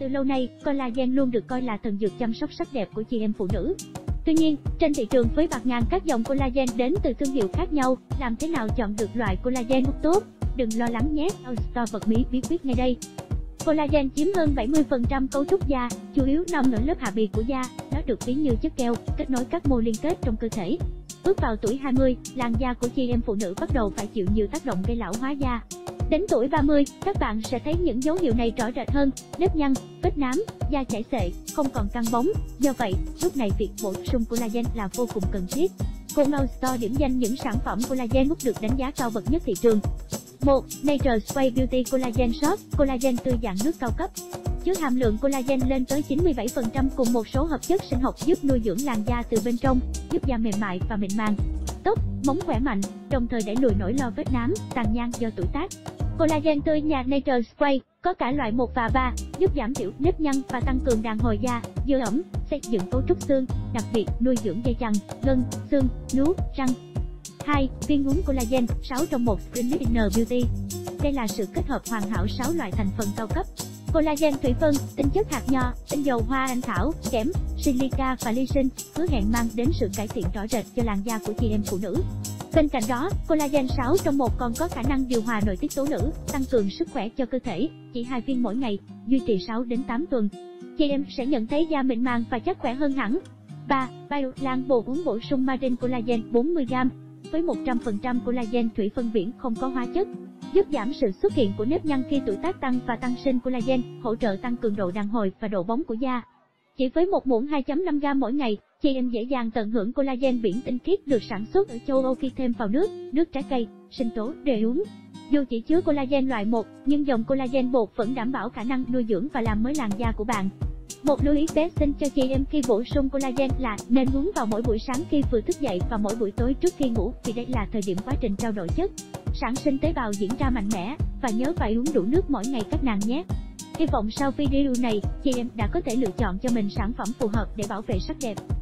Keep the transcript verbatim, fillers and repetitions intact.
Từ lâu nay, collagen luôn được coi là thần dược chăm sóc sắc đẹp của chị em phụ nữ. Tuy nhiên, trên thị trường với bạt ngàn các dòng collagen đến từ thương hiệu khác nhau, làm thế nào chọn được loại collagen tốt? Đừng lo lắng nhé, Allstar bật mí bí quyết ngay đây. Collagen chiếm hơn bảy mươi phần trăm cấu trúc da, chủ yếu nằm ở lớp hạ bì của da. Nó được ví như chất keo, kết nối các mô liên kết trong cơ thể. Bước vào tuổi hai mươi, làn da của chị em phụ nữ bắt đầu phải chịu nhiều tác động gây lão hóa da. Đến tuổi ba mươi, các bạn sẽ thấy những dấu hiệu này rõ rệt hơn: nếp nhăn, vết nám, da chảy xệ, không còn căng bóng. Do vậy, lúc này việc bổ sung collagen là vô cùng cần thiết. Cùng Allstar điểm danh những sản phẩm collagen hút được đánh giá cao bậc nhất thị trường. một. Nature's Way Beauty Collagen Shot, collagen tươi dạng nước cao cấp. Chứa hàm lượng collagen lên tới chín mươi bảy phần trăm cùng một số hợp chất sinh học giúp nuôi dưỡng làn da từ bên trong, giúp da mềm mại và mịn màng, tóc, móng khỏe mạnh, đồng thời đẩy lùi nỗi lo vết nám, tàn nhang do tuổi tác. Collagen tươi nhà Nature's Way có cả loại một và ba, giúp giảm thiểu nếp nhăn và tăng cường đàn hồi da, giữ ẩm, xây dựng cấu trúc xương, đặc biệt nuôi dưỡng dây chằng, gân, xương, nướu, răng. hai. Viên uống collagen, sáu trong một Spring Inner Beauty. Đây là sự kết hợp hoàn hảo sáu loại thành phần cao cấp: collagen thủy phân, tinh chất hạt nho, tinh dầu hoa anh thảo, kẽm, silica và lysine, hứa hẹn mang đến sự cải thiện rõ rệt cho làn da của chị em phụ nữ. Bên cạnh đó, collagen sáu trong một còn có khả năng điều hòa nội tiết tố nữ, tăng cường sức khỏe cho cơ thể. Chỉ hai viên mỗi ngày, duy trì sáu đến tám tuần, chị em sẽ nhận thấy da mịn màng và chắc khỏe hơn hẳn. ba. Biolan bồ uống bổ sung Marine Collagen bốn mươi gam. Với một trăm phần trăm collagen thủy phân biển không có hóa chất, giúp giảm sự xuất hiện của nếp nhăn khi tuổi tác tăng và tăng sinh collagen, hỗ trợ tăng cường độ đàn hồi và độ bóng của da. Chỉ với một muỗng hai phẩy năm gam mỗi ngày, chị em dễ dàng tận hưởng collagen biển tinh khiết được sản xuất ở châu Âu khi thêm vào nước, nước trái cây, sinh tố để uống. Dù chỉ chứa collagen loại một, nhưng dòng collagen bột vẫn đảm bảo khả năng nuôi dưỡng và làm mới làn da của bạn. Một lưu ý bé xin cho chị em khi bổ sung collagen là nên uống vào mỗi buổi sáng khi vừa thức dậy và mỗi buổi tối trước khi ngủ, vì đây là thời điểm quá trình trao đổi chất, sản sinh tế bào diễn ra mạnh mẽ. Và nhớ phải uống đủ nước mỗi ngày các nàng nhé. Hy vọng sau video này, chị em đã có thể lựa chọn cho mình sản phẩm phù hợp để bảo vệ sắc đẹp.